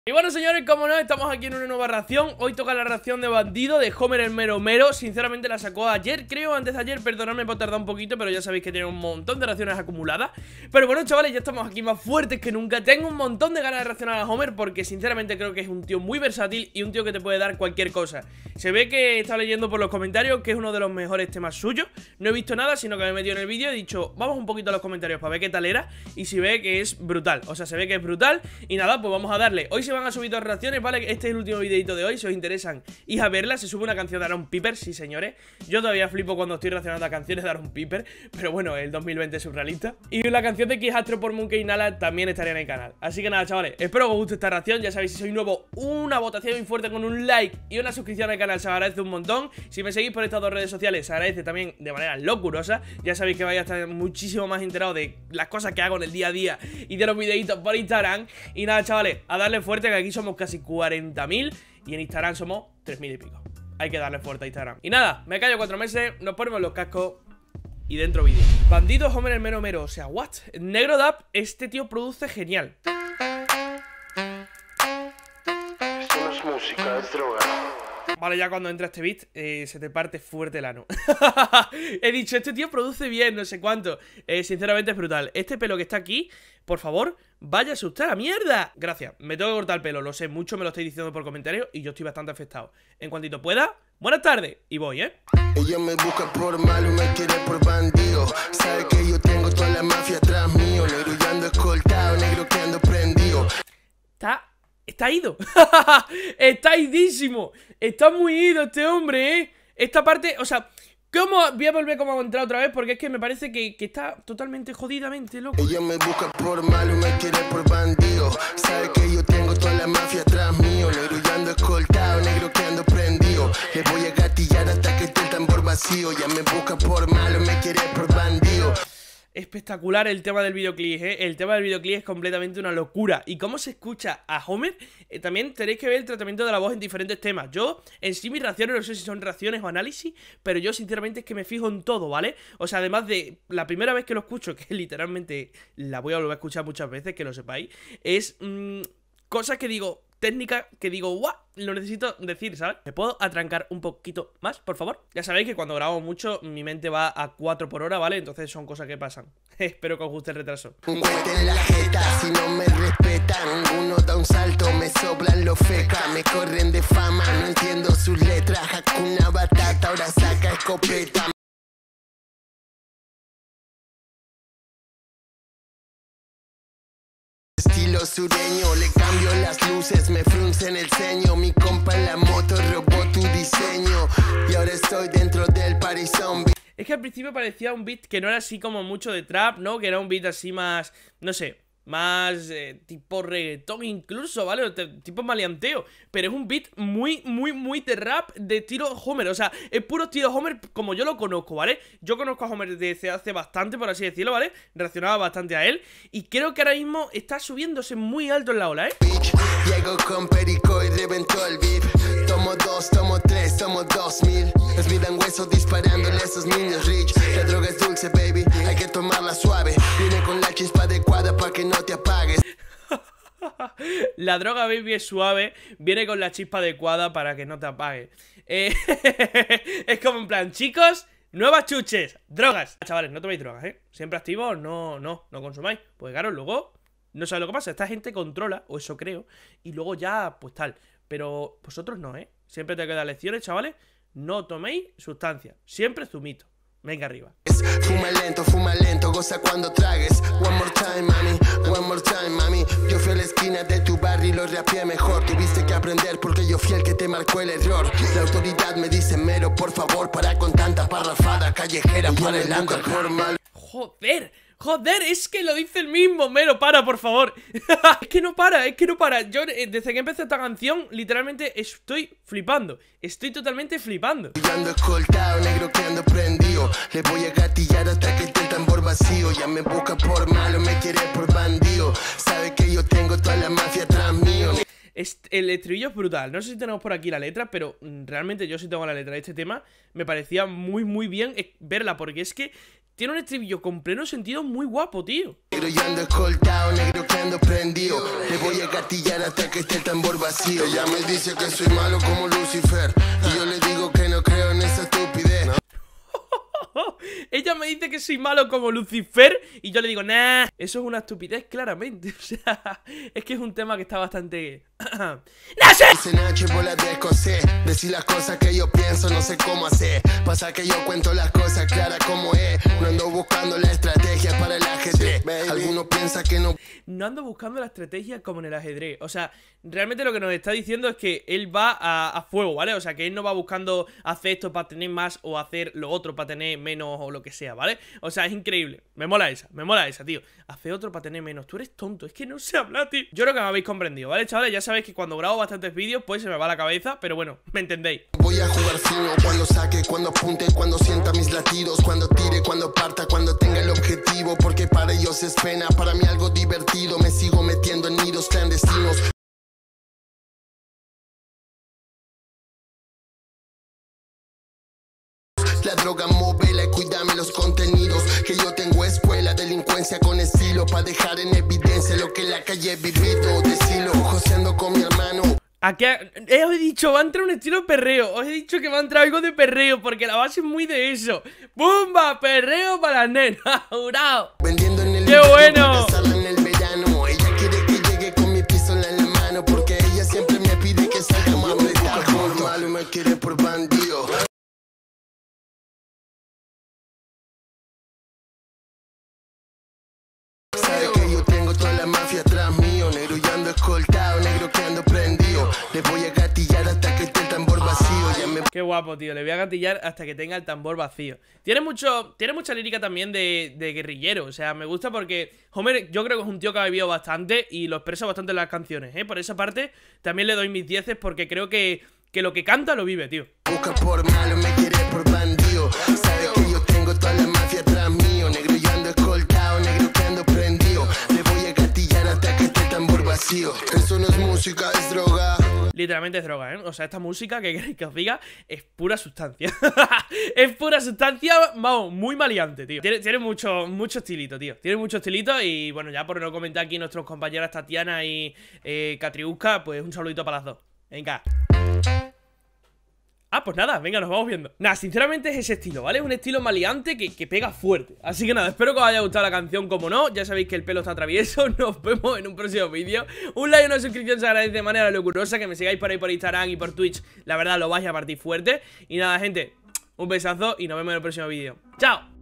Y bueno, señores, como no, estamos aquí en una nueva reacción. Hoy toca la reacción de Bandido, de Homer el Mero Mero. Sinceramente la sacó ayer, creo, antes de ayer. Perdonadme por tardar un poquito, pero ya sabéis que tiene un montón de reacciones acumuladas. Pero bueno, chavales, ya estamos aquí más fuertes que nunca. Tengo un montón de ganas de reaccionar a Homer porque sinceramente creo que es un tío muy versátil y un tío que te puede dar cualquier cosa. Se ve que está leyendo por los comentarios que es uno de los mejores temas suyos. No he visto nada, sino que me he metido en el vídeo y he dicho, vamos un poquito a los comentarios para ver qué tal era. Y si ve que es brutal, o sea, se ve que es brutal. Y nada, pues vamos a darle. Hoy se van a subir dos reacciones, ¿vale? Este es el último videito de hoy, si os interesan, id a verla. Se sube una canción de Aaron Piper, sí señores. Yo todavía flipo cuando estoy reaccionando a canciones de Aaron Piper, pero bueno, el 2020 es surrealista. Y la canción de Kid Astro por Monkey Nala también estaría en el canal. Así que nada, chavales, espero que os guste esta reacción. Ya sabéis, si sois nuevo, una votación muy fuerte con un like y una suscripción al canal se agradece un montón. Si me seguís por estas dos redes sociales, se agradece también de manera locurosa. Ya sabéis que vais a estar muchísimo más enterados de las cosas que hago en el día a día y de los videitos por Instagram. Y nada, chavales, a darle fuerte, que aquí somos casi 40.000 y en Instagram somos 3.000 y pico. Hay que darle fuerte a Instagram. Y nada, me callo 4 meses, nos ponemos los cascos y dentro vídeo. Bandido, Homer el Mero Mero, o sea, what? Negro Dap, este tío produce genial. Esto no es música, es droga. Vale, ya cuando entra este beat, se te parte fuerte el ano. He dicho, este tío produce bien, no sé cuánto. Sinceramente es brutal. Este pelo que está aquí, por favor, vaya a asustar a mierda. Gracias, me tengo que cortar el pelo, lo sé, mucho me lo estáis diciendo por comentarios y yo estoy bastante afectado. En cuantito pueda, buenas tardes, y voy, Ella me busca por malo, me quiere por bandido. Sabe que yo tengo toda la mafia atrás mío. Negro yo ando escoltado, negro que ando prendido. Está ido. Está idísimo. Está muy ido este hombre, Esta parte, o sea, ¿cómo? Voy a volver como a entrar otra vez porque es que me parece que está totalmente jodidamente loco. Ella me busca por malo, me quiere por bandido. Sabe que yo tengo toda la mafia atrás mío. Negro yo ando escoltado, negro que ando prendido. Le voy a gatillar hasta que esté el tambor vacío. Ella me busca por malo, me quiere por bandido. Espectacular el tema del videoclip, El tema del videoclip es completamente una locura. Y cómo se escucha a Homer, también tenéis que ver el tratamiento de la voz en diferentes temas. Yo, en sí, mis reacciones, no sé si son reacciones o análisis, pero yo sinceramente es que me fijo en todo, ¿vale? O sea, además de la primera vez que lo escucho, que literalmente la voy a volver a escuchar muchas veces, que lo sepáis, es cosas que digo, técnica que digo, ¡guau! Lo necesito decir, ¿sabes? ¿Me puedo atrancar un poquito más, por favor? Ya sabéis que cuando grabo mucho, mi mente va a 4 por hora, ¿vale? Entonces son cosas que pasan. Espero que os guste el retraso. Un cohete en la jeta, si no me respetan. Uno da un salto, me soplan los fecas. Me corren de fama, no entiendo sus letras. Hakuna Batata, ahora saca escopeta. Estilo sureño, le cambio las luces, me frunce en el ceño. Mi compa en la moto robó tu diseño y ahora estoy dentro del party zombie. Es que al principio parecía un beat que no era así como mucho de trap, ¿no? Que era un beat así más, no sé, más tipo reggaetón incluso, ¿vale? Tipo maleanteo. Pero es un beat muy de rap de estilo Homer. O sea, es puro estilo Homer como yo lo conozco, ¿vale? Yo conozco a Homer desde hace bastante, por así decirlo, ¿vale? Reaccionaba bastante a él. Y creo que ahora mismo está subiéndose muy alto en la ola, Llego con perico y reventó el beat. Tomo 2, tomo 3, tomo 2000. Es vida en hueso disparándole a esos niños rich. La droga es dulce, baby, hay que tomarla suave. Viene con la chispa adecuada para que no te apagues. La droga, baby, es suave. Viene con la chispa adecuada para que no te apague. Es como en plan, chicos, nuevas chuches, drogas. Chavales, no toméis drogas, Siempre activos, no consumáis. Pues claro, luego no sabes lo que pasa. Esta gente controla, o eso creo, y luego ya, pues tal. Pero vosotros no, Siempre te quedan lecciones, chavales. No toméis sustancias, siempre zumito. Venga arriba. Fuma lento, goza cuando tragues. One more time, mami. Yo fui a la esquina de tu barrio y lo rapeé mejor. Tuviste que aprender porque yo fui el que te marcó el error. La autoridad me dice mero, por favor, para con tanta parrafada callejera. Para el underground. Joder, es que lo dice el mismo. Mero, para, por favor. Es que no para. Yo, desde que empecé esta canción, literalmente estoy flipando. Estoy totalmente flipando. Yo ando escoltado, negro que ando prendido. Le voy a gatillar hasta que esté el tambor vacío. Ya me busca por malo, me quiere por bandido. Sabe que yo tengo toda la mafia atrás mío. El estribillo es brutal. No sé si tenemos por aquí la letra, pero realmente yo sí tengo la letra de este tema. Me parecía muy bien verla, porque es que tiene un estribillo con pleno sentido muy guapo, tío. Negro yo ando escoltado, negro que ando prendido. Le voy a gatillar hasta que esté el tambor vacío. Ella me dice que soy malo como Lucifer y yo le digo que no creo en esa estupidez. Ella me dice que soy malo como Lucifer y yo le digo, nah, eso es una estupidez claramente. O sea, es que es un tema que está bastante... ¡No sé! Dice Nacho y bola de escocés. Decir las cosas que yo pienso, no sé cómo hacer. Pasa que yo cuento las cosas claras como es. No ando buscando la estrategia para el ajedrez. Algunos piensan que no. No ando buscando la estrategia como en el ajedrez. O sea, realmente lo que nos está diciendo es que él va a fuego, ¿vale? O sea, que él no va buscando hacer esto para tener más o hacer lo otro para tener menos o lo que sea, ¿vale? O sea, es increíble. Me mola esa, tío. Hacer otro para tener menos. Tú eres tonto, es que no sé hablar, tío. Yo creo que me habéis comprendido, ¿vale, chavales? Ya sabéis que cuando grabo bastantes vídeos, pues se me va la cabeza, pero bueno, me entendéis. Voy a jugar fino cuando saque, cuando apunte, cuando sienta mis latidos, cuando tire, cuando parta, cuando tenga el objetivo, porque para ellos es pena, para mí algo divertido. Me sigo metiendo en nidos clandestinos. La droga móvela y cuídame los contenidos. Que yo tengo escuela, delincuencia con estilo, pa' dejar en evidencia lo que en la calle he vivido. Decilo, joseando con mi hermano. Aquí os he dicho, va a entrar un estilo perreo. Os he dicho que va a entrar algo de perreo, porque la base es muy de eso. ¡Bumba! Perreo para las nenas, jurado. Vendiendo en el ¡Qué bueno! en el verano. Ella quiere que llegue con mi pistola en la mano, porque ella siempre me pide que salga más apretado. Malo me quiere por bandido. Sabe que yo tengo toda la mafia atrás mío. Negro yo ando escoltado, negro que ando prendido. Le voy a gatillar hasta que esté el tambor vacío. Ya me... Qué guapo, tío, le voy a gatillar hasta que tenga el tambor vacío. Tiene mucha lírica también de guerrillero. O sea, me gusta porque Homer yo creo que es un tío que ha vivido bastante y lo expresa bastante en las canciones, ¿eh? Por esa parte también le doy mis 10 porque creo que lo que canta lo vive, tío. Busca por malo, me quiere por bandido. Sabe que yo tengo toda la mafia atrás mío. Negro yo ando escoltado, negro que ando prendido. Le voy a gatillar hasta que esté el tambor vacío. Eso no es música, es droga. Literalmente es droga, ¿eh? O sea, esta música, que queréis que os diga, es pura sustancia. Es pura sustancia, vamos, muy maleante, tío. Tiene mucho estilito, tío. Tiene mucho estilito y, bueno, ya por no comentar aquí nuestros compañeras Tatiana y Catriusca, pues un saludito para las dos. Venga. Ah, pues nada, venga, nos vamos viendo. Nada, sinceramente es ese estilo, ¿vale? Es un estilo maleante que pega fuerte. Así que nada, espero que os haya gustado la canción, como no. Ya sabéis que el pelo está travieso. Nos vemos en un próximo vídeo. Un like y una suscripción se agradece de manera locurosa. Que me sigáis por ahí por Instagram y por Twitch. La verdad, lo vais a partir fuerte. Y nada, gente, un besazo y nos vemos en el próximo vídeo. ¡Chao!